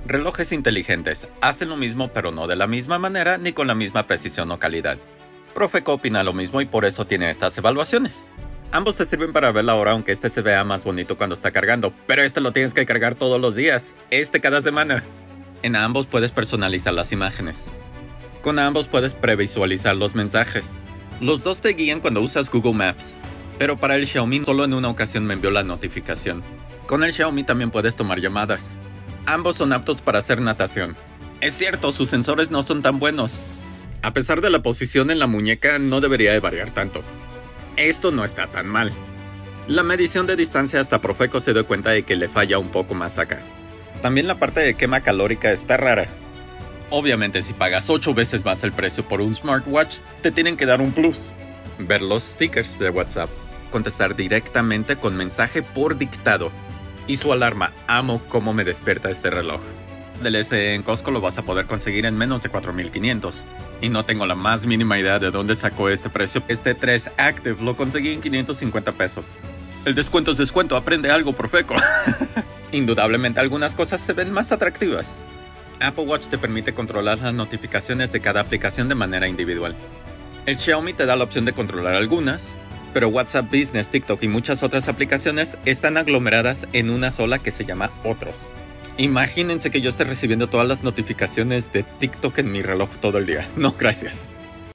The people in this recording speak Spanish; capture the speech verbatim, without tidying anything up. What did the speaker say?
Relojes inteligentes hacen lo mismo, pero no de la misma manera ni con la misma precisión o calidad. Profeco opina lo mismo y por eso tiene estas evaluaciones. Ambos te sirven para ver la hora, aunque este se vea más bonito cuando está cargando, pero este lo tienes que cargar todos los días, este cada semana. En ambos puedes personalizar las imágenes. Con ambos puedes previsualizar los mensajes. Los dos te guían cuando usas Google Maps, pero para el Xiaomi solo en una ocasión me envió la notificación. Con el Xiaomi también puedes tomar llamadas. Ambos son aptos para hacer natación. Es cierto, sus sensores no son tan buenos. A pesar de la posición en la muñeca, no debería de variar tanto. Esto no está tan mal. La medición de distancia hasta Profeco se dio cuenta de que le falla un poco más acá. También la parte de quema calórica está rara. Obviamente si pagas ocho veces más el precio por un smartwatch, te tienen que dar un plus. Ver los stickers de WhatsApp. Contestar directamente con mensaje por dictado. Y su alarma, amo cómo me despierta este reloj. Del S en Costco lo vas a poder conseguir en menos de cuatro mil quinientos. Y no tengo la más mínima idea de dónde sacó este precio. Este tres Active lo conseguí en quinientos cincuenta pesos. El descuento es descuento, aprende algo, Profeco. Indudablemente algunas cosas se ven más atractivas. Apple Watch te permite controlar las notificaciones de cada aplicación de manera individual. El Xiaomi te da la opción de controlar algunas, pero WhatsApp Business, TikTok y muchas otras aplicaciones están aglomeradas en una sola que se llama Otros. Imagínense que yo esté recibiendo todas las notificaciones de TikTok en mi reloj todo el día. No, gracias.